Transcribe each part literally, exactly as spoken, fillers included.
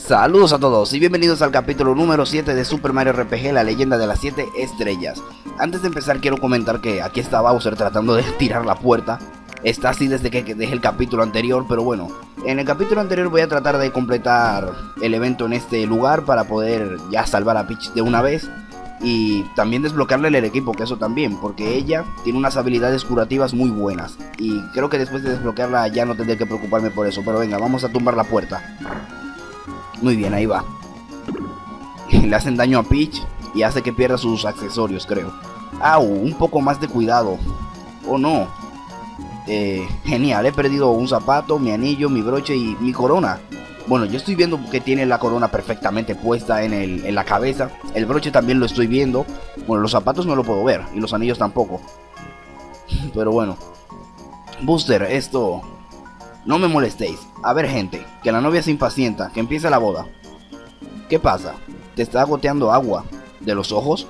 Saludos a todos y bienvenidos al capítulo número siete de Super Mario R P G, la leyenda de las siete estrellas. Antes de empezar quiero comentar que aquí está Bowser tratando de tirar la puerta. Está así desde que dejé el capítulo anterior, pero bueno, en el capítulo anterior voy a tratar de completar el evento en este lugar para poder ya salvar a Peach de una vez. Y también desbloquearle el equipo, que eso también, porque ella tiene unas habilidades curativas muy buenas. Y creo que después de desbloquearla ya no tendré que preocuparme por eso. Pero venga, vamos a tumbar la puerta. Muy bien, ahí va. Le hacen daño a Peach y hace que pierda sus accesorios, creo. Au, un poco más de cuidado. Oh no. Eh, genial, he perdido un zapato, mi anillo, mi broche y mi corona. Bueno, yo estoy viendo que tiene la corona perfectamente puesta en, el, en la cabeza. El broche también lo estoy viendo. Bueno, los zapatos no lo puedo ver y los anillos tampoco. Pero bueno. Booster, esto... No me molestéis. A ver, gente, que la novia se impacienta, que empiece la boda. ¿Qué pasa? ¿Te está goteando agua de los ojos?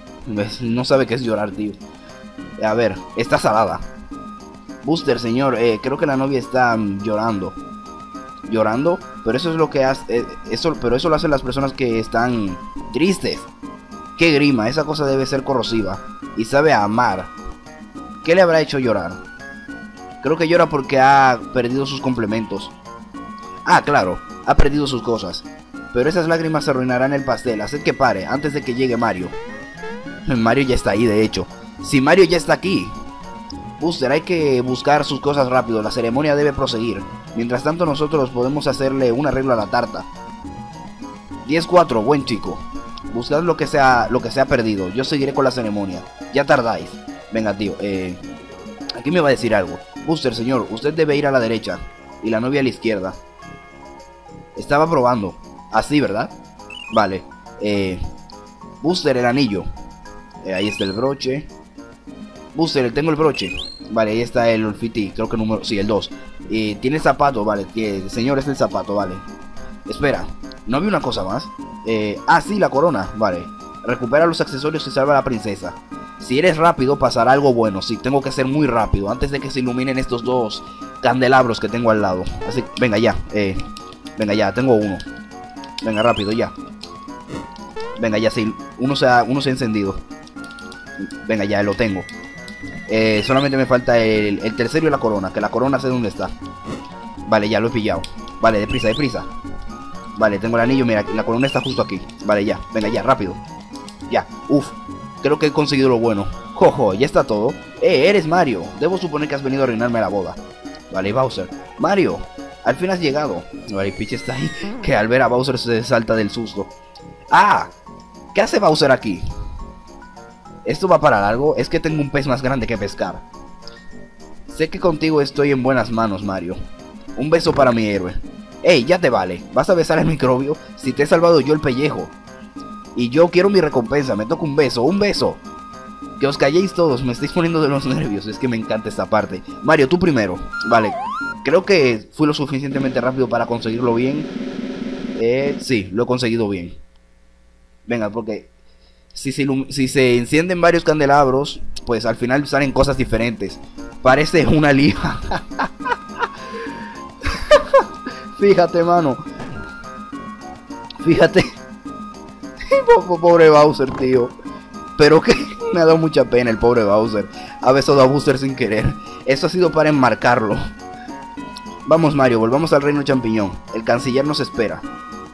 No sabe qué es llorar, tío. A ver, está salada. Booster, señor, eh, creo que la novia está um, llorando. ¿Llorando? Pero eso es lo que hace... Eh, eso, pero eso lo hacen las personas que están tristes. ¡Qué grima! Esa cosa debe ser corrosiva. Y sabe a amar. ¿Qué le habrá hecho llorar? Creo que llora porque ha perdido sus complementos. Ah, claro, ha perdido sus cosas. Pero esas lágrimas se arruinarán el pastel. Haced que pare antes de que llegue Mario. Mario ya está ahí, de hecho. Si Mario ya está aquí. Booster, hay que buscar sus cosas rápido. La ceremonia debe proseguir. Mientras tanto nosotros podemos hacerle un arreglo a la tarta. diez cuatro, buen chico. Buscad lo que sea, lo que se ha perdido. Yo seguiré con la ceremonia. Ya tardáis. Venga, tío, eh... aquí me va a decir algo. Booster, señor, usted debe ir a la derecha y la novia a la izquierda. Estaba probando. Así, ¿verdad? Vale. Eh... Booster, el anillo. Eh, ahí está el broche. Booster, tengo el broche. Vale, ahí está el Olfiti. Creo que número... Sí, el dos. Y tiene el zapato, vale. Que, señor, es el zapato, vale. Espera, ¿no había una cosa más? Eh... Ah, sí, la corona. Vale. Recupera los accesorios y salva a la princesa. Si eres rápido pasará algo bueno. Sí, tengo que ser muy rápido antes de que se iluminen estos dos candelabros que tengo al lado. Así, venga ya, eh, venga ya, tengo uno. Venga, rápido ya. Venga ya, sí, uno se ha, uno se ha encendido. Venga ya, lo tengo. eh, Solamente me falta el, el tercero y la corona. Que la corona sé dónde está. Vale, ya lo he pillado. Vale, deprisa, deprisa. Vale, tengo el anillo, mira, la corona está justo aquí. Vale, ya, venga ya, rápido. Ya, uff. Creo que he conseguido lo bueno. Jojo, ya está todo. Eh, eres Mario. Debo suponer que has venido a arruinarme la boda. Vale, Bowser. Mario, al fin has llegado. Vale, Peach está ahí, que al ver a Bowser se salta del susto. Ah, ¿qué hace Bowser aquí? ¿Esto va para largo? Es que tengo un pez más grande que pescar. Sé que contigo estoy en buenas manos, Mario. Un beso para mi héroe. Ey, ya te vale. ¿Vas a besar el microbio? Si te he salvado yo el pellejo. Y yo quiero mi recompensa, me toca un beso, un beso. Que os calléis todos, me estáis poniendo de los nervios. Es que me encanta esta parte. Mario, tú primero. Vale, creo que fui lo suficientemente rápido para conseguirlo bien. Eh, sí, lo he conseguido bien. Venga, porque si se, si se encienden varios candelabros, pues al final salen cosas diferentes. Parece una lija. Fíjate, mano. Fíjate. Pobre Bowser, tío. Pero que me ha dado mucha pena el pobre Bowser. Ha besado a Booster sin querer. Eso ha sido para enmarcarlo. Vamos, Mario, volvamos al reino champiñón. El canciller nos espera.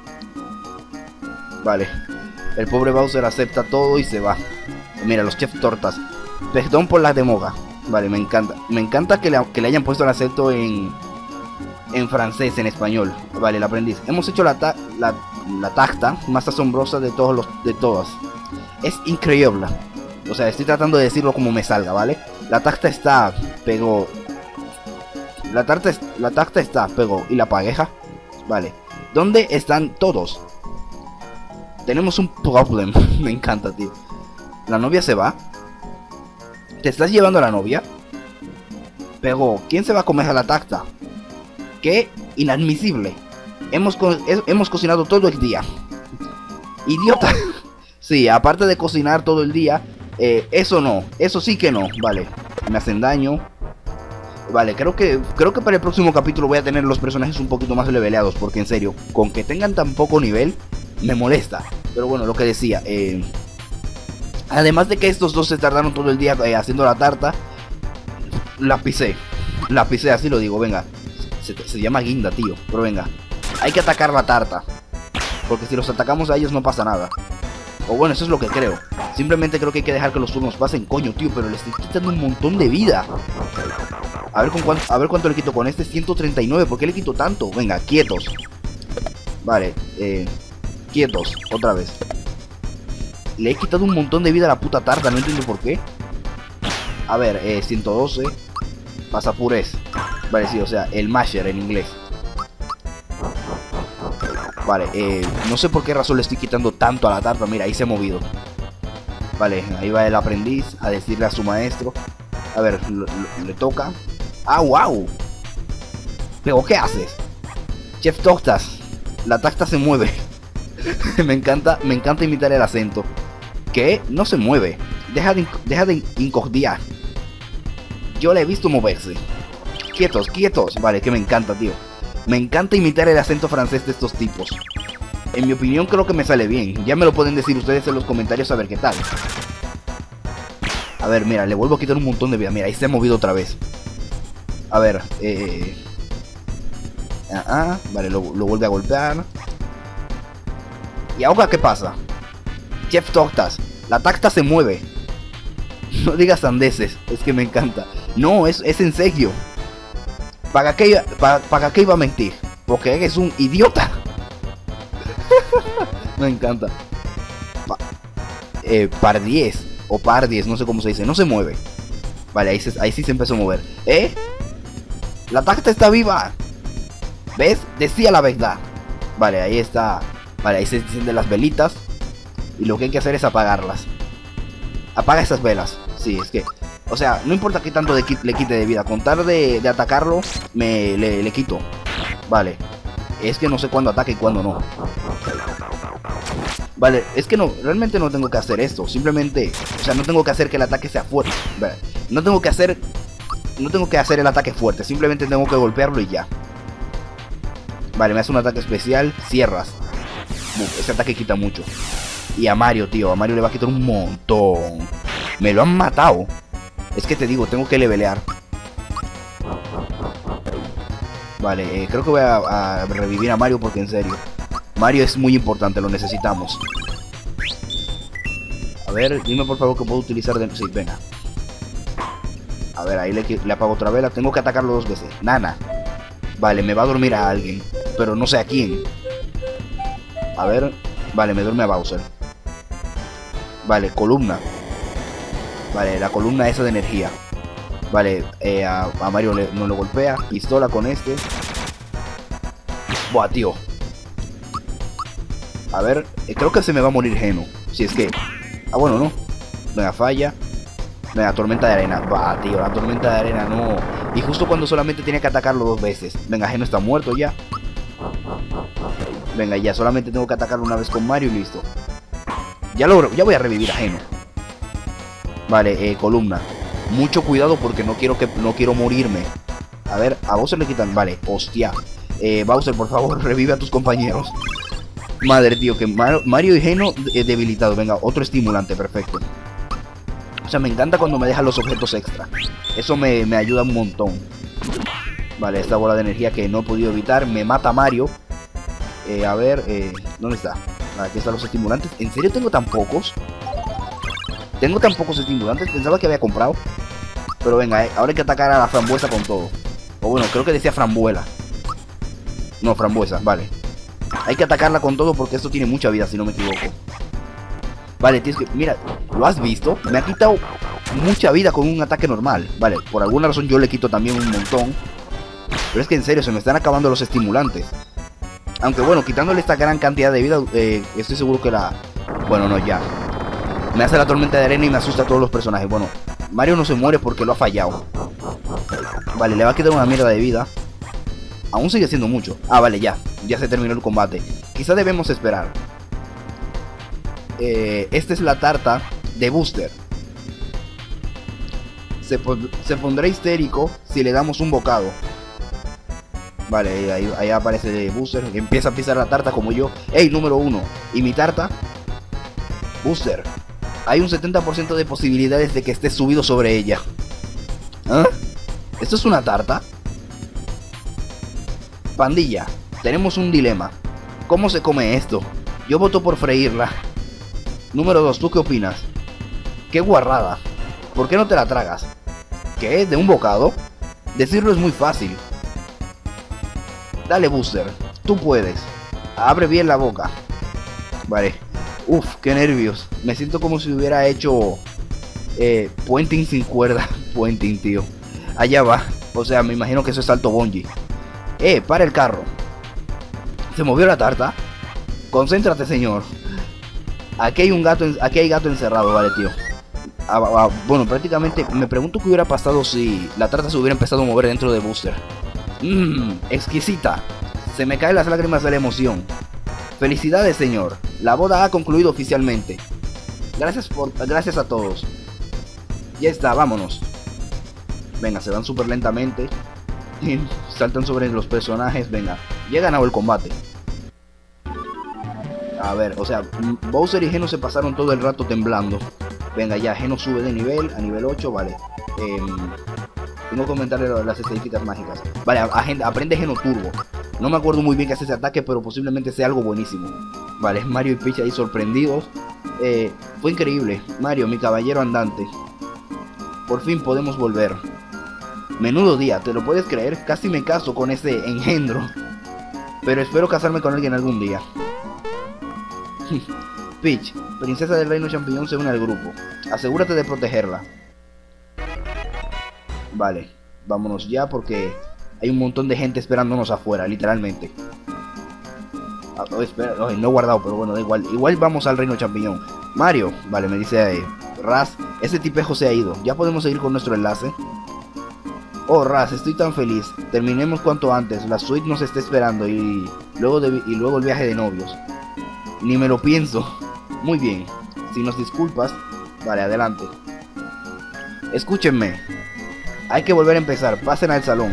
Vale. El pobre Bowser acepta todo y se va. Mira, los chef tortas. Perdón por la demoga. Vale, me encanta. Me encanta que le, que le hayan puesto el acento en... En francés, en español. Vale, el aprendiz. Hemos hecho la, ta la, la tarta más asombrosa de todos los de todas. Es increíble. O sea, estoy tratando de decirlo como me salga, ¿vale? La tarta está, pegó. La tarta, la tarta está, pegó. ¿Y la pareja? Vale. ¿Dónde están todos? Tenemos un problem. Me encanta, tío. ¿La novia se va? ¿Te estás llevando a la novia? Pero, ¿quién se va a comer a la tarta? ¡Qué inadmisible! Hemos, co hemos cocinado todo el día. ¡Idiota! Sí, aparte de cocinar todo el día, eh, eso no, eso sí que no. Vale, me hacen daño. Vale, creo que creo que para el próximo capítulo voy a tener los personajes un poquito más leveleados, porque en serio, con que tengan tan poco nivel, me molesta. Pero bueno, lo que decía, eh, además de que estos dos se tardaron todo el día eh, haciendo la tarta, la pisé, la pisé, así lo digo, venga. Se, se llama guinda, tío, pero venga, hay que atacar la tarta, porque si los atacamos a ellos no pasa nada. O bueno, eso es lo que creo. Simplemente creo que hay que dejar que los turnos pasen, coño, tío, pero le estoy quitando un montón de vida. A ver, con cuánto, a ver cuánto le quito con este, ciento treinta y nueve. ¿Por qué le quito tanto? Venga, quietos. Vale, eh, quietos, otra vez. Le he quitado un montón de vida a la puta tarta, no entiendo por qué. A ver, eh, ciento doce. Pasa purés. Vale, sí, o sea, el masher en inglés. Vale, eh, no sé por qué razón le estoy quitando tanto a la tarta. Mira, ahí se ha movido. Vale, ahí va el aprendiz a decirle a su maestro. A ver, lo, lo, le toca. ¡Ah, wow! Pero, ¿qué haces? Chef Tostas. La tarta se mueve. me encanta, me encanta imitar el acento. ¿Qué? No se mueve. Deja de, deja de incordiar. Yo la he visto moverse. Quietos, quietos. Vale, que me encanta, tío. Me encanta imitar el acento francés de estos tipos. En mi opinión creo que me sale bien. Ya me lo pueden decir ustedes en los comentarios a ver qué tal. A ver, mira, le vuelvo a quitar un montón de vida. Mira, ahí se ha movido otra vez. A ver, eh... Ah, ah, vale, lo, lo vuelve a golpear. ¿Y ahora qué pasa? Chef Tortas, la tarta se mueve. No digas sandeces, es que me encanta. No, es, es en serio. ¿Para qué, para, ¿Para qué iba a mentir? Porque eres un idiota. Me encanta. Pa, eh, par diez o par diez, no sé cómo se dice. No se mueve. Vale, ahí, se, ahí sí se empezó a mover. ¿Eh? La tarta está viva. ¿Ves? Decía la verdad. Vale, ahí está. Vale, ahí se encienden las velitas. Y lo que hay que hacer es apagarlas. Apaga esas velas. Sí, es que... O sea, no importa qué tanto de kit le quite de vida. Con tal de, de atacarlo, me le, le quito. Vale. Es que no sé cuándo ataca y cuándo no. Vale, es que no, realmente no tengo que hacer esto. Simplemente, o sea, no tengo que hacer que el ataque sea fuerte. Vale. No tengo que hacer... No tengo que hacer el ataque fuerte. Simplemente tengo que golpearlo y ya. Vale, me hace un ataque especial. Cierras. Uf, ese ataque quita mucho. Y a Mario, tío, a Mario le va a quitar un montón. Me lo han matado. Es que te digo, tengo que levelear. Vale, eh, creo que voy a, a revivir a Mario porque en serio Mario es muy importante, lo necesitamos. A ver, dime por favor que puedo utilizar de... Sí, venga. A ver, ahí le, le apago otra vela. Tengo que atacarlo dos veces. Nana. Vale, me va a dormir a alguien, pero no sé a quién. A ver, vale, me duerme a Bowser. Vale, columna. Vale, la columna esa de energía. Vale, eh, a, a Mario le, no lo golpea. Pistola con este. Buah, tío. A ver, eh, creo que se me va a morir Geno. Si es que... Ah, bueno, no. Venga, falla. Venga, tormenta de arena. Bah, tío, la tormenta de arena no. Y justo cuando solamente tenía que atacarlo dos veces. Venga, Geno está muerto ya. Venga, ya, solamente tengo que atacarlo una vez con Mario y listo. Ya lo, ya voy a revivir a Geno. Vale, eh, columna. Mucho cuidado porque no quiero que no quiero morirme. A ver, a Bowser le quitan. Vale, hostia. Eh, Bowser, por favor, revive a tus compañeros. Madre, tío, que Mar Mario y Geno eh, debilitados. Venga, otro estimulante, perfecto. O sea, me encanta cuando me dejan los objetos extra. Eso me, me ayuda un montón. Vale, esta bola de energía que no he podido evitar. Me mata Mario. Eh, a ver, eh, ¿dónde está? Aquí están los estimulantes. ¿En serio tengo tan pocos? Tengo tan pocos estimulantes. Pensaba que había comprado. Pero venga, eh, ahora hay que atacar a la frambuesa con todo. O bueno, creo que decía frambuela. No, frambuesa, vale. Hay que atacarla con todo porque esto tiene mucha vida, si no me equivoco. Vale, tienes que... Mira, ¿lo has visto? Me ha quitado mucha vida con un ataque normal. Vale, por alguna razón yo le quito también un montón. Pero es que en serio, se me están acabando los estimulantes. Aunque bueno, quitándole esta gran cantidad de vida, eh, estoy seguro que la... Bueno, no, ya. Me hace la tormenta de arena y me asusta a todos los personajes. Bueno, Mario no se muere porque lo ha fallado. Vale, le va a quitar una mierda de vida. Aún sigue siendo mucho. Ah, vale, ya. Ya se terminó el combate. Quizá debemos esperar. Eh, esta es la tarta de Booster. se, pon se pondrá histérico si le damos un bocado. Vale, ahí, ahí aparece Booster, que empieza a pisar la tarta como yo. Ey, número uno. ¿Y mi tarta? Booster, hay un setenta por ciento de posibilidades de que estés subido sobre ella. ¿Ah? ¿Esto es una tarta? Pandilla, tenemos un dilema. ¿Cómo se come esto? Yo voto por freírla. Número dos, ¿tú qué opinas? ¡Qué guarrada! ¿Por qué no te la tragas? ¿Qué? ¿De un bocado? Decirlo es muy fácil. Dale, Booster, tú puedes. Abre bien la boca. Vale. Uf, qué nervios. Me siento como si hubiera hecho eh, puenting sin cuerda. Puenting, tío. Allá va. O sea, me imagino que eso es salto bungee. Eh, para el carro. ¿Se movió la tarta? Concéntrate, señor. Aquí hay un gato, en, aquí hay gato encerrado, vale, tío. Ah, ah, bueno, prácticamente me pregunto qué hubiera pasado si la tarta se hubiera empezado a mover dentro de Booster. Mmm, exquisita. Se me caen las lágrimas de la emoción. Felicidades, señor. La boda ha concluido oficialmente. Gracias por, gracias a todos. Ya está, vámonos. Venga, se van súper lentamente. Saltan sobre los personajes. Venga, ya he ganado el combate. A ver, o sea, Bowser y Geno se pasaron todo el rato temblando. Venga, ya, Geno sube de nivel a nivel ocho, vale. Eh, tengo que comentarle las estadísticas mágicas. Vale, aprende Geno Turbo. No me acuerdo muy bien qué hace ese ataque, pero posiblemente sea algo buenísimo. Vale, Mario y Peach ahí sorprendidos. Eh, fue increíble. Mario, mi caballero andante. Por fin podemos volver. Menudo día, ¿te lo puedes creer? Casi me caso con ese engendro. Pero espero casarme con alguien algún día. Peach, princesa del reino champiñón, se une al grupo. Asegúrate de protegerla. Vale, vámonos ya porque hay un montón de gente esperándonos afuera, literalmente. Ah, oh, espera, oh, no he guardado, pero bueno, da igual. Igual vamos al reino champiñón. Mario, vale, me dice eh, Raz, ese tipejo se ha ido. Ya podemos seguir con nuestro enlace. Oh, Raz, estoy tan feliz. Terminemos cuanto antes. La suite nos está esperando y luego, de, y luego el viaje de novios. Ni me lo pienso. Muy bien. Si nos disculpas, vale, adelante. Escúchenme. Hay que volver a empezar. Pasen al salón.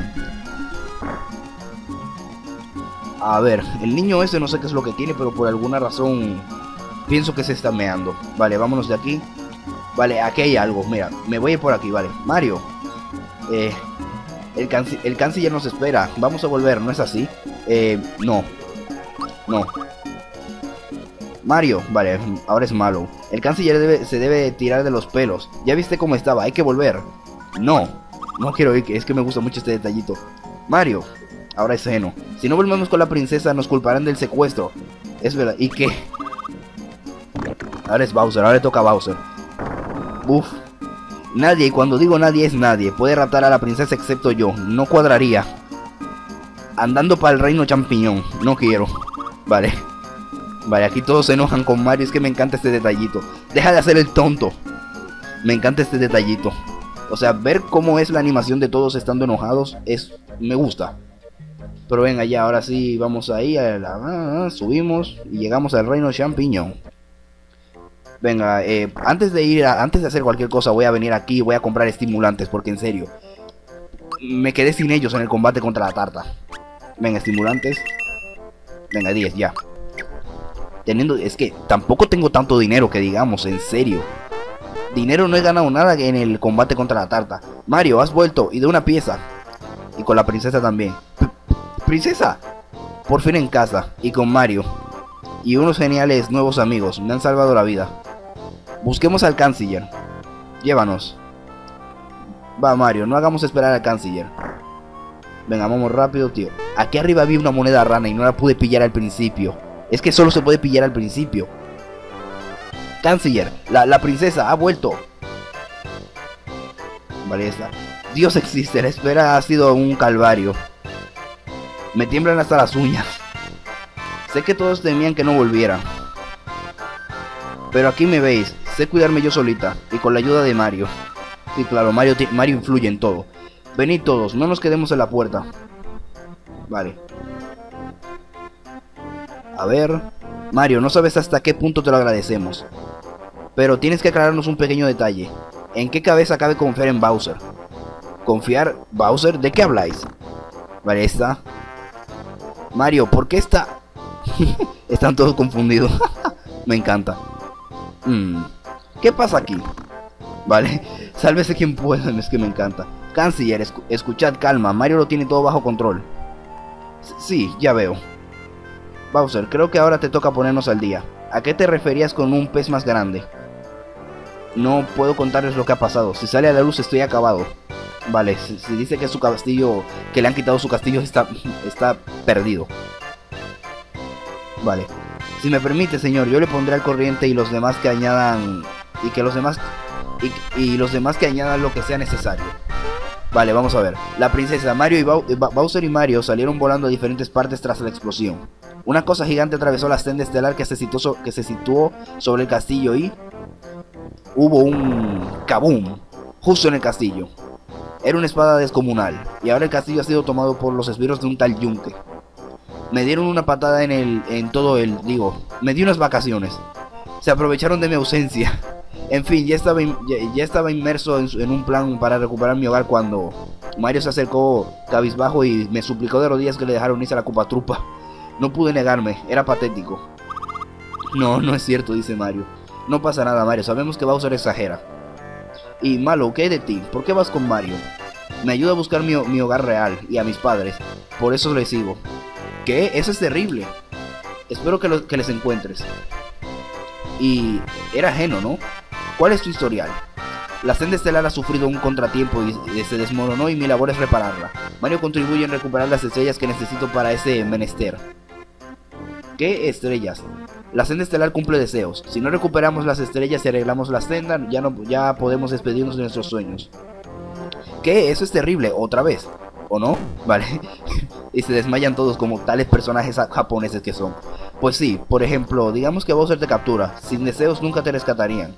A ver, el niño ese no sé qué es lo que tiene, pero por alguna razón pienso que se está meando. Vale, vámonos de aquí. Vale, aquí hay algo. Mira, me voy a ir por aquí, vale. Mario. Eh, el, canc el canciller nos espera. Vamos a volver, ¿no es así? Eh, no. No. Mario, vale, ahora es malo. El canciller debe, se debe tirar de los pelos. Ya viste cómo estaba, hay que volver. No, no quiero ir, es que me gusta mucho este detallito. Mario, ahora es Geno. Si no volvemos con la princesa nos culparán del secuestro. Es verdad, ¿y qué? Ahora es Bowser, ahora le toca a Bowser. Uf. Nadie, y cuando digo nadie es nadie, puede raptar a la princesa excepto yo. No cuadraría. Andando para el reino champiñón, no quiero. Vale. Vale, aquí todos se enojan con Mario, es que me encanta este detallito. Deja de hacer el tonto. Me encanta este detallito. O sea, ver cómo es la animación de todos estando enojados es... me gusta. Pero venga ya, ahora sí, vamos ahí, a la, subimos y llegamos al reino champiñón. Venga, eh, antes de ir, a, antes de hacer cualquier cosa voy a venir aquí y voy a comprar estimulantes, porque en serio, me quedé sin ellos en el combate contra la tarta. Venga, estimulantes. Venga, diez, ya. Teniendo, es que tampoco tengo tanto dinero que digamos, en serio. Dinero no he ganado nada en el combate contra la tarta. Mario, has vuelto y de una pieza. Y con la princesa también. P ¡Princesa! Por fin en casa y con Mario. Y unos geniales nuevos amigos. Me han salvado la vida. Busquemos al canciller. Llévanos. Va, Mario, no hagamos esperar al canciller. Venga, vamos rápido, tío. Aquí arriba vi una moneda rana y no la pude pillar al principio. Es que solo se puede pillar al principio. Canciller, la, la princesa ha vuelto. Vale, está. Dios existe, la espera ha sido un calvario. Me tiemblan hasta las uñas. Sé que todos temían que no volviera. Pero aquí me veis, sé cuidarme yo solita. Y con la ayuda de Mario. Sí, claro, Mario, Mario influye en todo. Venid todos, no nos quedemos en la puerta. Vale. A ver... Mario, no sabes hasta qué punto te lo agradecemos. Pero tienes que aclararnos un pequeño detalle. ¿En qué cabeza cabe confiar en Bowser? ¿Confiar? ¿Bowser? ¿De qué habláis? Vale, está. Mario, ¿por qué está? Están todos confundidos. Me encanta. Mm. ¿Qué pasa aquí? Vale, sálvese quien pueda, es que me encanta. Canciller, escu escuchad, calma, Mario lo tiene todo bajo control. S sí, ya veo. Bowser, creo que ahora te toca ponernos al día. ¿A qué te referías con un pez más grande? No puedo contarles lo que ha pasado. Si sale a la luz estoy acabado. Vale, si, si dice que su castillo, que le han quitado su castillo, está, está perdido. Vale. Si me permite, señor, yo le pondré al corriente y los demás que añadan... Y que los demás... Y, y los demás que añadan lo que sea necesario. Vale, vamos a ver. La princesa, Mario y Bow Bowser y Mario salieron volando a diferentes partes tras la explosión. Una cosa gigante atravesó la senda estelar que se situó, so que se situó sobre el castillo y... Hubo un... kaboom justo en el castillo. Era una espada descomunal. Y ahora el castillo ha sido tomado por los esbirros de un tal Yunque. Me dieron una patada en el... En todo el... Digo, me di unas vacaciones. Se aprovecharon de mi ausencia. En fin, ya estaba, ya, ya estaba inmerso en, en un plan para recuperar mi hogar cuando Mario se acercó cabizbajo y me suplicó de rodillas que le dejara unirse a la Koopa Troopa. No pude negarme, era patético. No, no es cierto, dice Mario. No pasa nada, Mario, sabemos que Bowser exagera. Y Malo, ¿qué hay de ti? ¿Por qué vas con Mario? Me ayuda a buscar mi, mi hogar real y a mis padres. Por eso les sigo. ¿Qué? Eso es terrible. Espero que, lo, que les encuentres. Y... era ajeno, ¿no? ¿Cuál es tu historial? La senda estelar ha sufrido un contratiempo y se desmoronó y mi labor es repararla. Mario contribuye en recuperar las estrellas que necesito para ese menester. ¿Qué estrellas? La senda estelar cumple deseos. Si no recuperamos las estrellas y arreglamos la senda, ya, no, ya podemos despedirnos de nuestros sueños. ¿Qué? Eso es terrible, otra vez. ¿O no? Vale. Y se desmayan todos como tales personajes japoneses que son. Pues sí, por ejemplo, digamos que Bowser te captura. Sin deseos nunca te rescatarían.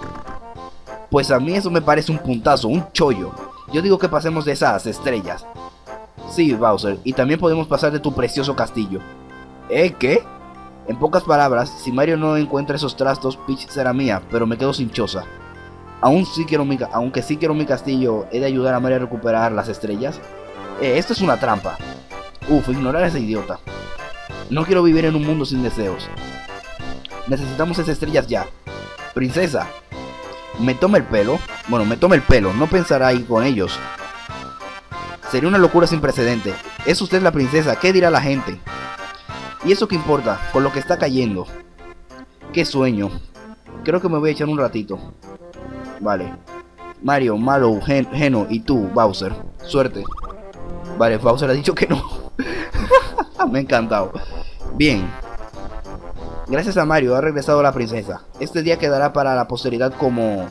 Pues a mí eso me parece un puntazo, un chollo. Yo digo que pasemos de esas estrellas. Sí, Bowser, y también podemos pasar de tu precioso castillo. ¿Eh? ¿Qué? En pocas palabras, si Mario no encuentra esos trastos, Peach será mía, pero me quedo sin choza. Aún sí quiero mi, aunque sí quiero mi castillo, ¿he de ayudar a Mario a recuperar las estrellas? Eh, esto es una trampa. Uf, ignorar a ese idiota. No quiero vivir en un mundo sin deseos. Necesitamos esas estrellas ya. Princesa, ¿me toma el pelo? Bueno, me toma el pelo, no pensará ir con ellos. Sería una locura sin precedente. Es usted la princesa, ¿qué dirá la gente? ¿Y eso qué importa? Con lo que está cayendo. Qué sueño. Creo que me voy a echar un ratito. Vale. Mario, Malo, Gen Geno y tú, Bowser. Suerte. Vale, Bowser ha dicho que no. Me ha encantado. Bien. Gracias a Mario ha regresado la princesa. Este día quedará para la posteridad como...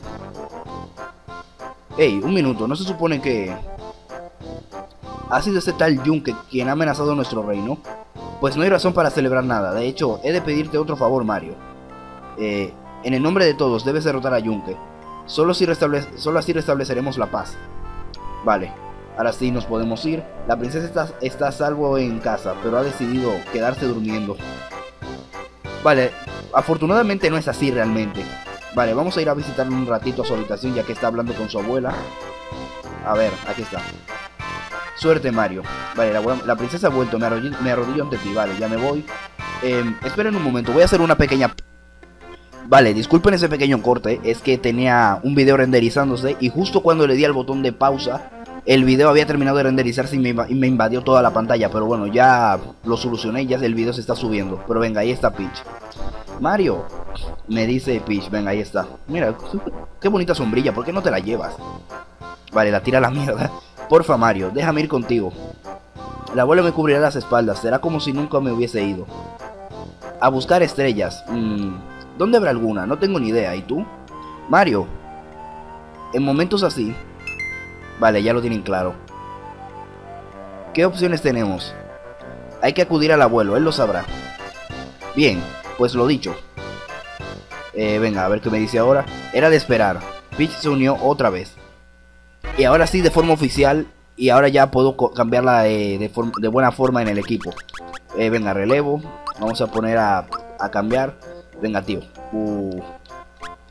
Ey, un minuto, ¿no se supone que... ha sido ese tal Yunque quien ha amenazado nuestro reino? Pues no hay razón para celebrar nada. De hecho, he de pedirte otro favor, Mario. Eh, en el nombre de todos, debes derrotar a Yunque. Solo, si restablece... Solo así restableceremos la paz. Vale. Ahora sí nos podemos ir. La princesa está, está a salvo en casa, pero ha decidido quedarse durmiendo. Vale, afortunadamente no es así realmente. Vale, vamos a ir a visitarle un ratito a su habitación ya que está hablando con su abuela. A ver, aquí está. Suerte, Mario. Vale, la, abuela, la princesa ha vuelto, me arrodillo, me arrodillo ante ti. Vale, ya me voy. Eh, esperen un momento, voy a hacer una pequeña... Vale, disculpen ese pequeño corte. Es que tenía un video renderizándose y justo cuando le di al botón de pausa, el video había terminado de renderizarse y me, y me invadió toda la pantalla. Pero bueno, ya lo solucioné y ya el video se está subiendo. Pero venga, ahí está Peach. Mario, me dice Peach, venga, ahí está. Mira, qué bonita sombrilla, ¿por qué no te la llevas? Vale, la tira a la mierda. Porfa, Mario, déjame ir contigo. La abuela me cubrirá las espaldas, será como si nunca me hubiese ido. A buscar estrellas. Mm, ¿Dónde habrá alguna? No tengo ni idea, ¿y tú? Mario, en momentos así... Vale, ya lo tienen claro. ¿Qué opciones tenemos? Hay que acudir al abuelo, él lo sabrá. Bien, pues lo dicho. Eh, venga, a ver qué me dice ahora. Era de esperar. Peach se unió otra vez. Y ahora sí de forma oficial. Y ahora ya puedo cambiarla eh, de, de buena forma en el equipo. Eh, venga, relevo. Vamos a poner a, a cambiar. Venga, tío. Uh.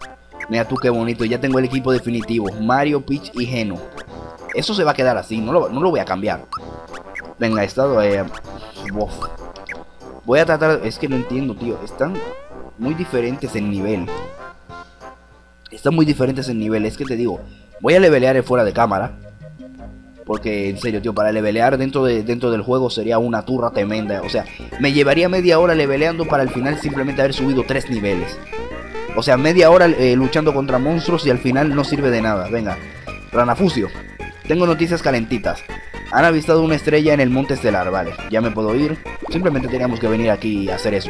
Mira tú qué bonito, ya tengo el equipo definitivo. Mario, Peach y Geno. Eso se va a quedar así, no lo, no lo voy a cambiar. Venga, estado... Eh, uf. Voy a tratar... Es que no entiendo, tío. Están muy diferentes en nivel. Están muy diferentes en nivel. Es que te digo, voy a levelear fuera de cámara. Porque, en serio, tío, para levelear dentro, de, dentro del juego sería una turra tremenda. O sea, me llevaría media hora leveleando para al final simplemente haber subido tres niveles. O sea, media hora eh, luchando contra monstruos y al final no sirve de nada. Venga, Ranafucio. Tengo noticias calentitas. Han avistado una estrella en el Monte Estelar. Vale, ya me puedo ir. Simplemente teníamos que venir aquí a hacer eso.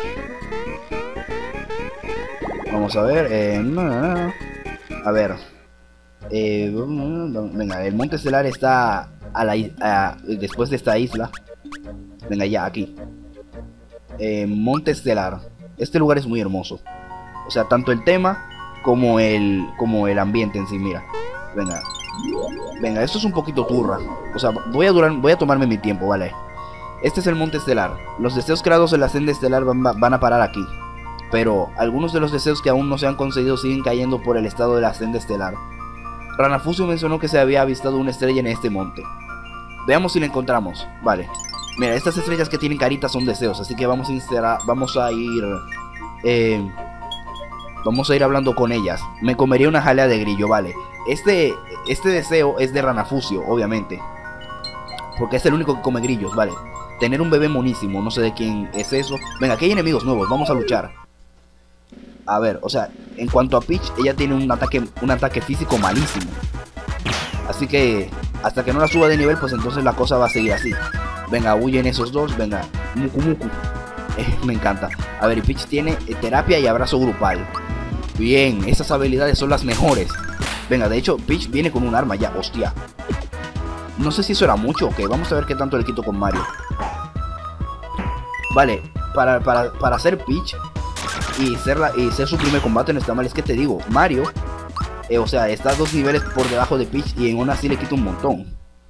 Vamos a ver. Eh, no, no, no. A ver. Eh, venga, el Monte Estelar está a la, a, después de esta isla. Venga, ya, aquí. Eh, Monte Estelar. Este lugar es muy hermoso. O sea, tanto el tema como el, como el ambiente en sí, mira. Venga. Venga, esto es un poquito turra. O sea, voy a durar, voy a tomarme mi tiempo, ¿vale? Este es el Monte Estelar. Los deseos creados en la senda estelar van, van a parar aquí. Pero algunos de los deseos que aún no se han concedido siguen cayendo por el estado de la senda estelar. Ranafucio mencionó que se había avistado una estrella en este monte. Veamos si la encontramos. Vale. Mira, estas estrellas que tienen caritas son deseos, así que vamos a, instalar, vamos a ir... Eh, vamos a ir hablando con ellas. Me comería una jalea de grillo, vale. Este, este deseo es de Ranafucio, obviamente. Porque es el único que come grillos, vale. Tener un bebé monísimo, no sé de quién es eso. Venga, aquí hay enemigos nuevos, vamos a luchar. A ver, o sea, en cuanto a Peach, ella tiene un ataque, un ataque físico malísimo. Así que, hasta que no la suba de nivel, pues entonces la cosa va a seguir así. Venga, huyen esos dos, venga. Muku Muku. Eh, me encanta. A ver, Peach tiene eh, terapia y abrazo grupal. Bien, esas habilidades son las mejores. Venga, de hecho, Peach viene con un arma ya, hostia. No sé si eso era mucho o qué. Vamos a ver qué tanto le quito con Mario. Vale, para, para, para hacer Peach y ser, la, y ser su primer combate no está mal. Es que te digo, Mario, eh, o sea, está dos niveles por debajo de Peach y en una así le quita un montón.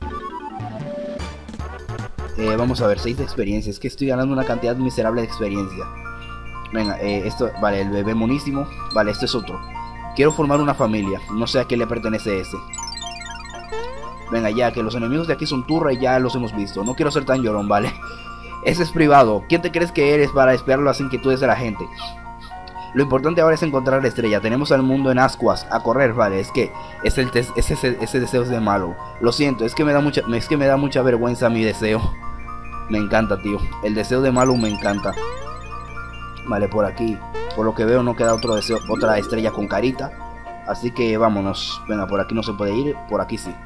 Eh, vamos a ver, seis de experiencia. Es que estoy ganando una cantidad miserable de experiencia. Venga, eh, esto, vale, el bebé monísimo. Vale, este es otro. Quiero formar una familia. No sé a qué le pertenece ese. Venga, ya, que los enemigos de aquí son turra y ya los hemos visto. No quiero ser tan llorón, ¿vale? Ese es privado. ¿Quién te crees que eres para espiar las inquietudes de la gente? Lo importante ahora es encontrar la estrella. Tenemos al mundo en ascuas. A correr, vale. Es que es el ese, ese, ese deseo es de malo. Lo siento, es que me da mucha, es que me da mucha vergüenza mi deseo. Me encanta, tío. El deseo de malo me encanta. Vale, por aquí. Por lo que veo no queda otro deseo, otra estrella con carita. Así que vámonos. Venga, por aquí no se puede ir. Por aquí sí.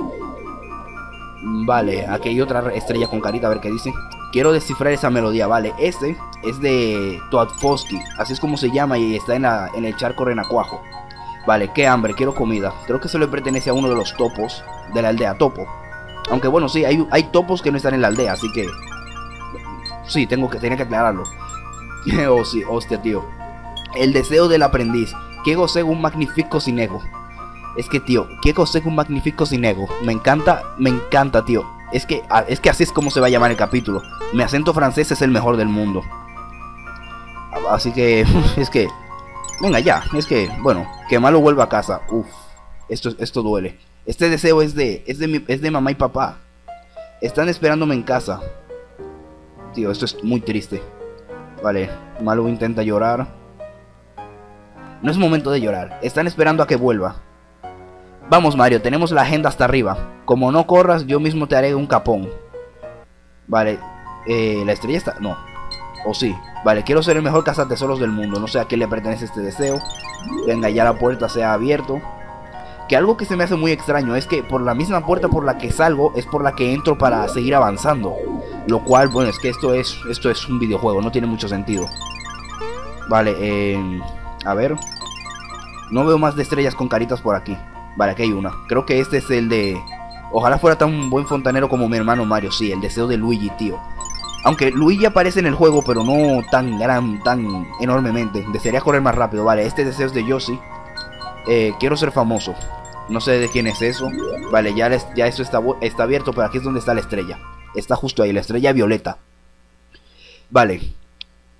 Vale, aquí hay otra estrella con carita. A ver qué dice. Quiero descifrar esa melodía. Vale, este es de Toadfosky. Así es como se llama y está en, la, en el charco Renacuajo. Vale, qué hambre, quiero comida. Creo que eso le pertenece a uno de los topos de la aldea Topo. Aunque bueno, sí, hay, hay topos que no están en la aldea, así que... Sí, tengo que, tenía que aclararlo. Oh, sí, hostia, tío. El deseo del aprendiz. Que gocé un magnífico sin ego. Es que, tío, que gocé un magnífico sin ego. Me encanta, me encanta, tío. Es que, es que así es como se va a llamar el capítulo. Mi acento francés es el mejor del mundo. Así que, es que... Venga ya, es que, bueno, que malo vuelva a casa. Uf, esto, esto duele. Este deseo es de, es de, mi, es de mamá y papá. Están esperándome en casa. Tío, esto es muy triste. Vale, Malo intenta llorar. No es momento de llorar, están esperando a que vuelva. Vamos, Mario, tenemos la agenda hasta arriba. Como no corras, yo mismo te haré un capón. Vale, eh, la estrella está... No, o sí. Vale, quiero ser el mejor cazatesoros del mundo. No sé a qué le pertenece este deseo. Venga, ya la puerta se ha abierto. Que algo que se me hace muy extraño es que por la misma puerta por la que salgo es por la que entro para seguir avanzando. Lo cual, bueno, es que esto es esto es un videojuego, no tiene mucho sentido. Vale, eh, a ver. No veo más de estrellas con caritas por aquí. Vale, aquí hay una. Creo que este es el de... Ojalá fuera tan buen fontanero como mi hermano Mario. Sí, el deseo de Luigi, tío. Aunque Luigi aparece en el juego, pero no tan gran, tan enormemente. Desearía correr más rápido. Vale, este deseo es de Yoshi. Eh, quiero ser famoso. No sé de quién es eso. Vale, ya, les, ya esto está, está abierto, pero aquí es donde está la estrella. Está justo ahí, la estrella violeta. Vale.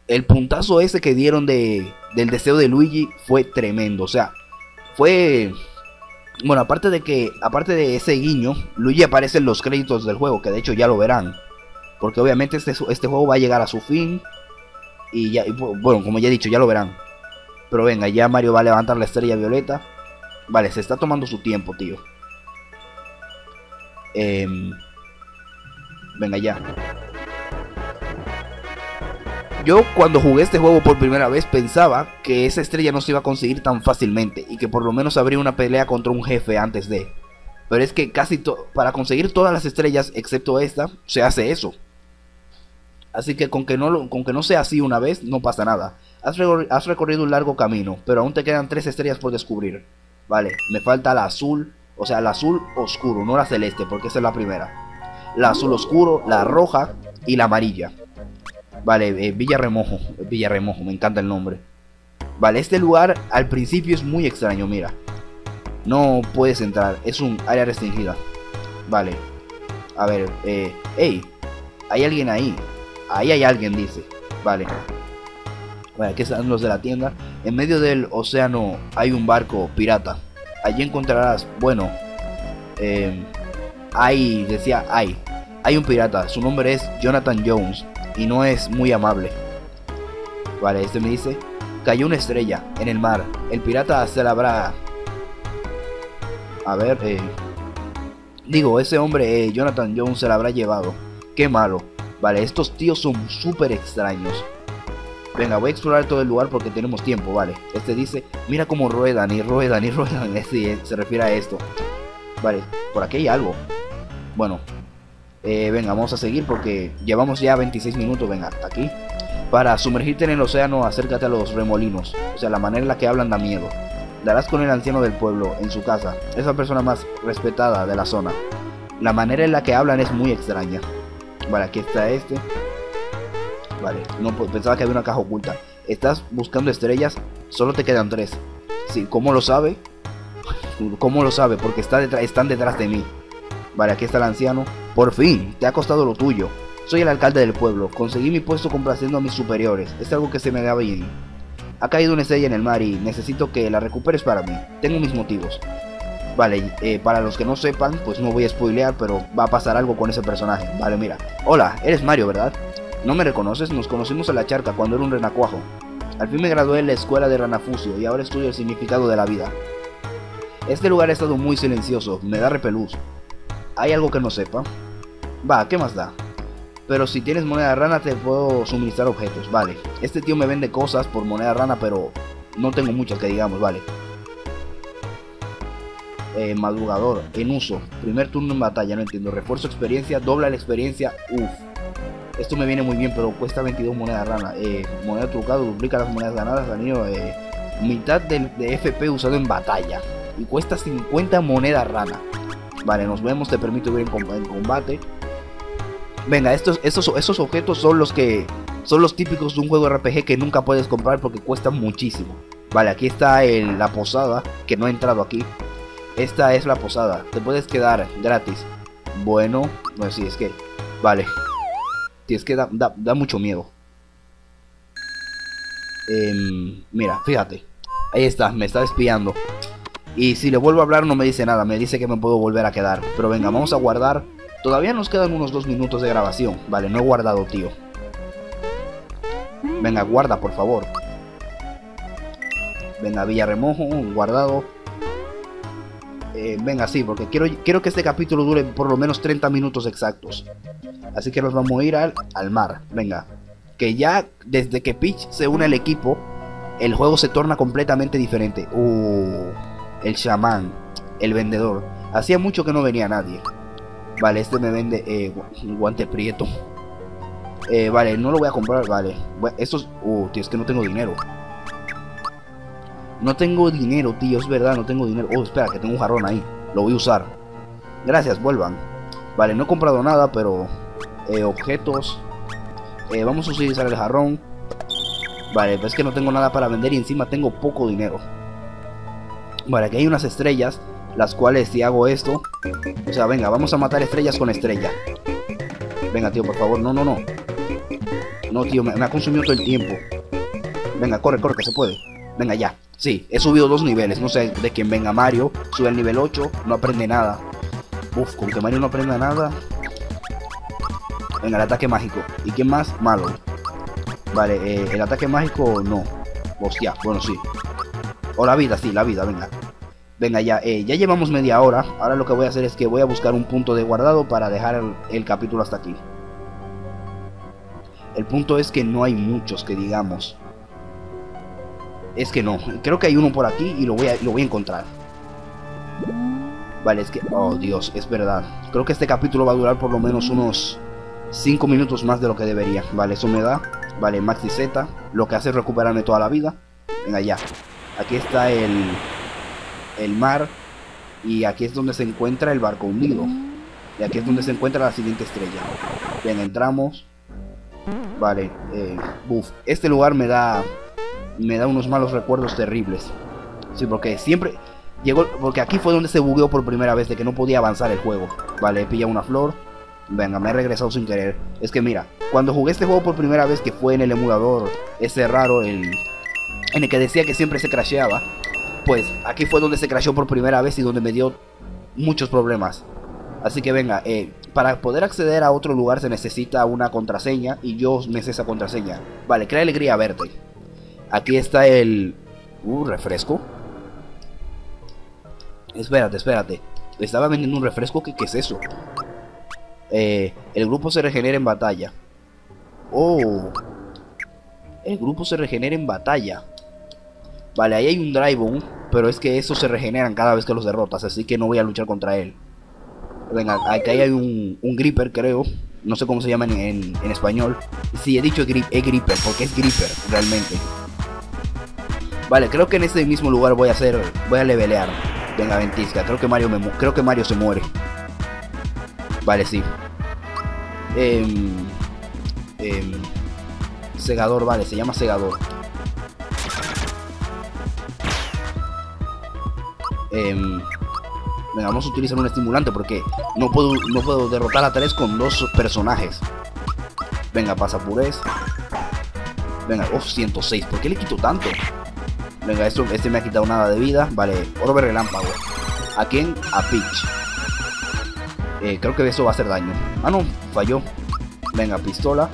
el puntazo ese que dieron de, del deseo de Luigi fue tremendo. O sea, fue... Bueno, aparte de que, aparte de ese guiño, Luigi aparece en los créditos del juego, que de hecho ya lo verán. Porque obviamente este, este juego va a llegar a su fin. Y ya, y, bueno, como ya he dicho, ya lo verán. Pero venga, ya Mario va a levantar la estrella violeta. Vale, se está tomando su tiempo, tío. Eh, venga, ya. Yo cuando jugué este juego por primera vez pensaba que esa estrella no se iba a conseguir tan fácilmente y que por lo menos habría una pelea contra un jefe antes de. Pero es que casi para conseguir todas las estrellas excepto esta, se hace eso. Así que con que no, lo con que no sea así una vez, no pasa nada. Has, recor has recorrido un largo camino, pero aún te quedan tres estrellas por descubrir. Vale, me falta la azul, o sea, la azul oscuro, no la celeste, porque esa es la primera. La azul oscuro, la roja y la amarilla. Vale, eh, Villa Remojo, Villa Remojo, me encanta el nombre. Vale, este lugar al principio es muy extraño, mira. No puedes entrar, es un área restringida. Vale, a ver, eh, hey, hay alguien ahí. Ahí hay alguien, dice. Vale. Vale, aquí están los de la tienda. En medio del océano hay un barco pirata. Allí encontrarás, bueno, eh, hay, decía, hay. Hay un pirata, su nombre es Jonathan Jones. Y no es muy amable. Vale, este me dice: cayó una estrella en el mar. El pirata se la habrá... A ver, eh... Digo, ese hombre, eh, Jonathan Jones, se la habrá llevado. Qué malo. Vale, estos tíos son súper extraños. Venga, voy a explorar todo el lugar porque tenemos tiempo, vale. Este dice: mira cómo ruedan y ruedan y ruedan. Sí, se refiere a esto. Vale, por aquí hay algo. Bueno. Eh, venga, vamos a seguir porque llevamos ya veintiséis minutos, venga, hasta aquí. Para sumergirte en el océano, acércate a los remolinos. O sea, la manera en la que hablan da miedo. Darás con el anciano del pueblo, en su casa. Es la persona más respetada de la zona. La manera en la que hablan es muy extraña. Vale, aquí está este. Vale, no pensaba que había una caja oculta. Estás buscando estrellas, solo te quedan tres. Sí, ¿cómo lo sabe? ¿Cómo lo sabe? Porque está detrás, están detrás de mí. Vale, aquí está el anciano. Por fin, te ha costado lo tuyo. Soy el alcalde del pueblo. Conseguí mi puesto complaciendo a mis superiores. Es algo que se me da bien. Ha caído una estrella en el mar y necesito que la recuperes para mí. Tengo mis motivos. Vale, eh, para los que no sepan, pues no voy a spoilear, pero va a pasar algo con ese personaje. Vale, mira. Hola, eres Mario, ¿verdad? ¿No me reconoces? Nos conocimos en la charca cuando era un renacuajo. Al fin me gradué en la escuela de Ranafucio y ahora estudio el significado de la vida. Este lugar ha estado muy silencioso, me da repelús. ¿Hay algo que no sepa? Va, ¿qué más da? Pero si tienes moneda rana te puedo suministrar objetos, vale. Este tío me vende cosas por moneda rana, pero no tengo muchas que digamos, vale. Eh, madrugador, en uso, primer turno en batalla, no entiendo. Refuerzo experiencia, dobla la experiencia, uff. Esto me viene muy bien, pero cuesta veintidós monedas rana. Eh, moneda trucada, duplica las monedas ganadas, anillo, eh, mitad de, de F P usado en batalla. Y cuesta cincuenta monedas rana. Vale, nos vemos, te permite ir en, en combate. Venga, estos, estos, esos objetos son los que son los típicos de un juego R P G que nunca puedes comprar porque cuestan muchísimo. Vale, aquí está el, la posada, que no he entrado aquí. Esta es la posada, te puedes quedar gratis. Bueno, no sé si es que... Vale. Si es que da, da, da mucho miedo. Eh, mira, fíjate. Ahí está, me está espiando. Y si le vuelvo a hablar no me dice nada, me dice que me puedo volver a quedar. Pero venga, vamos a guardar. Todavía nos quedan unos dos minutos de grabación. Vale, no he guardado, tío. Venga, guarda, por favor. Venga, Villa Remojo, guardado. Eh, venga, sí, porque quiero, quiero que este capítulo dure por lo menos treinta minutos exactos. Así que nos vamos a ir al, al mar. Venga, que ya desde que Peach se une al equipo, el juego se torna completamente diferente. Uh, el chamán, el vendedor. Hacía mucho que no venía nadie. Vale, este me vende eh, guante prieto. Eh, vale, no lo voy a comprar, vale. Estos... Uh, tío, es que no tengo dinero. No tengo dinero, tío, es verdad, no tengo dinero. Oh, espera, que tengo un jarrón ahí. Lo voy a usar. Gracias, vuelvan. Vale, no he comprado nada, pero... Eh, objetos. Eh, vamos a utilizar el jarrón. Vale, pues es que no tengo nada para vender y encima tengo poco dinero. Vale, aquí hay unas estrellas, las cuales si hago esto... O sea, venga, vamos a matar estrellas con estrella. Venga, tío, por favor, no, no, no. No, tío, me, me ha consumido todo el tiempo. Venga, corre, corre, que se puede. Venga, ya. Sí, he subido dos niveles. No sé de quién venga Mario. Sube al nivel ocho, no aprende nada. Uf, con que Mario no aprenda nada. Venga, el ataque mágico. ¿Y quién más? Malo. Vale, eh, el ataque mágico no. Hostia, bueno, sí. O la vida, sí, la vida, venga. Venga, ya, eh, ya llevamos media hora. Ahora lo que voy a hacer es que voy a buscar un punto de guardado para dejar el, el capítulo hasta aquí. El punto es que no hay muchos que digamos. Es que no, creo que hay uno por aquí y lo voy a, lo voy a encontrar. Vale, es que... Oh, Dios, es verdad. Creo que este capítulo va a durar por lo menos unos cinco minutos más de lo que debería. Vale, eso me da. Vale, Maxi Z, lo que hace es recuperarme toda la vida. Venga, ya. Aquí está el... el mar. Y aquí es donde se encuentra el barco hundido. Y aquí es donde se encuentra la siguiente estrella. Bien, entramos. Vale, eh, buf. Este lugar me da... me da unos malos recuerdos terribles. Sí, porque siempre llegó, porque aquí fue donde se bugueó por primera vez, de que no podía avanzar el juego. Vale, he pillado una flor. Venga, me he regresado sin querer. Es que mira, cuando jugué este juego por primera vez, que fue en el emulador ese raro, el en el que decía que siempre se crasheaba, pues aquí fue donde se crasheó por primera vez y donde me dio muchos problemas. Así que venga, eh, para poder acceder a otro lugar se necesita una contraseña, y yo me sé esa contraseña. Vale, crea alegría verte. Aquí está el... Uh, refresco. Espérate, espérate. Estaba vendiendo un refresco. ¿Qué, qué es eso? Eh, el grupo se regenera en batalla. Oh. El grupo se regenera en batalla. Vale, ahí hay un Dragon, pero es que esos se regeneran cada vez que los derrotas, así que no voy a luchar contra él. Venga, aquí hay un, un Gripper, creo. No sé cómo se llama en, en, en español. Sí, he dicho es Gripper, porque es Gripper, realmente. Vale, creo que en este mismo lugar voy a hacer, voy a levelear. Venga, ventisca, creo que Mario me creo que Mario se muere. Vale, sí. Eh, eh, segador, vale, se llama segador. Eh, venga, vamos a utilizar un estimulante porque no puedo, no puedo derrotar a tres con dos personajes. Venga, pasa purez. Venga, oh, ciento seis, ¿por qué le quito tanto? Venga, esto, este me ha quitado nada de vida. Vale, orbe relámpago. ¿A quién? A Peach. Eh, creo que eso va a hacer daño. Ah, no, falló. Venga, pistola.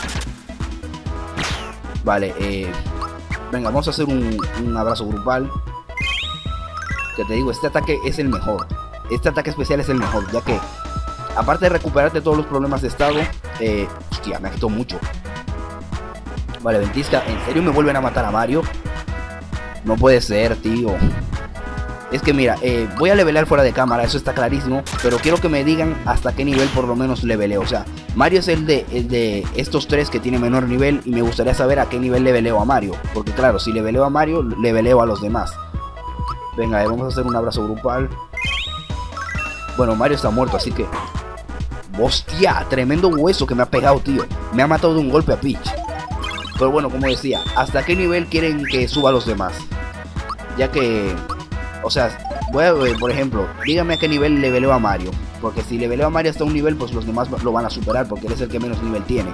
Vale, eh... venga, vamos a hacer un, un abrazo grupal. Que te digo, este ataque es el mejor. Este ataque especial es el mejor, ya que aparte de recuperarte todos los problemas de estado, eh... hostia, me ha quitado mucho. Vale, ventisca, ¿en serio me vuelven a matar a Mario? No puede ser, tío. Es que mira, eh, voy a levelear fuera de cámara, eso está clarísimo. Pero quiero que me digan hasta qué nivel por lo menos leveleo. O sea, Mario es el de, el de estos tres que tiene menor nivel. Y me gustaría saber a qué nivel leveleo a Mario. Porque claro, si leveleo a Mario, leveleo a los demás. Venga, eh, vamos a hacer un abrazo grupal. Bueno, Mario está muerto, así que... ¡Hostia! Tremendo hueso que me ha pegado, tío. Me ha matado de un golpe a Peach. Pero bueno, como decía, ¿hasta qué nivel quieren que suba a los demás? Ya que... O sea, voy a ver, por ejemplo, dígame a qué nivel leveleo a Mario. Porque si leveleo a Mario hasta un nivel, pues los demás lo van a superar, porque él es el que menos nivel tiene.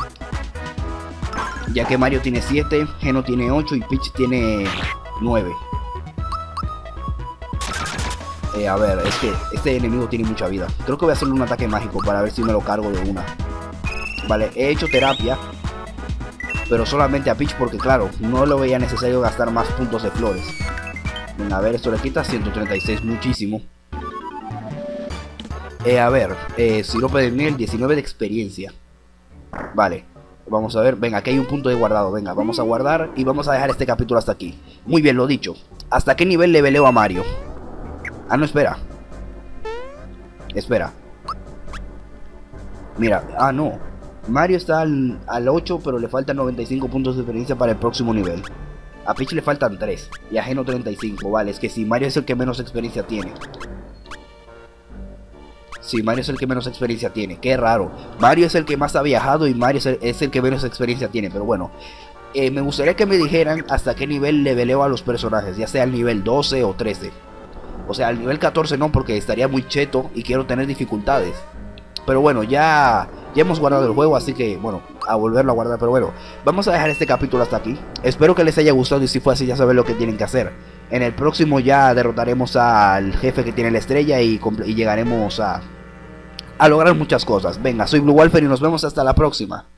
Ya que Mario tiene siete, Geno tiene ocho y Peach tiene nueve. Eh, a ver, es que este enemigo tiene mucha vida. Creo que voy a hacerle un ataque mágico para ver si me lo cargo de una. Vale, he hecho terapia, pero solamente a Peach porque claro, no lo veía necesario gastar más puntos de flores. A ver, esto le quita ciento treinta y seis, muchísimo. Eh, a ver, eh, sirope de miel, diecinueve de experiencia. Vale, vamos a ver, venga, aquí hay un punto de guardado. Venga, vamos a guardar y vamos a dejar este capítulo hasta aquí. Muy bien, lo dicho. ¿Hasta qué nivel leveleo a Mario? Ah, no, espera. Espera. Mira, ah, no. Mario está al, al ocho, pero le faltan noventa y cinco puntos de experiencia para el próximo nivel. A Peach le faltan tres y a Geno treinta y cinco, vale, es que sí, Mario es el que menos experiencia tiene. Sí, Mario es el que menos experiencia tiene, qué raro. Mario es el que más ha viajado y Mario es el, es el que menos experiencia tiene, pero bueno. Eh, me gustaría que me dijeran hasta qué nivel leveleo a los personajes, ya sea al nivel doce o trece. O sea, al nivel catorce no, porque estaría muy cheto y quiero tener dificultades. Pero bueno, ya, Ya hemos guardado el juego, así que bueno, a volverlo a guardar. Pero bueno, vamos a dejar este capítulo hasta aquí. Espero que les haya gustado y si fue así ya saben lo que tienen que hacer. En el próximo ya derrotaremos al jefe que tiene la estrella y, y llegaremos a, a lograr muchas cosas. Venga, soy Blue Walfer y nos vemos hasta la próxima.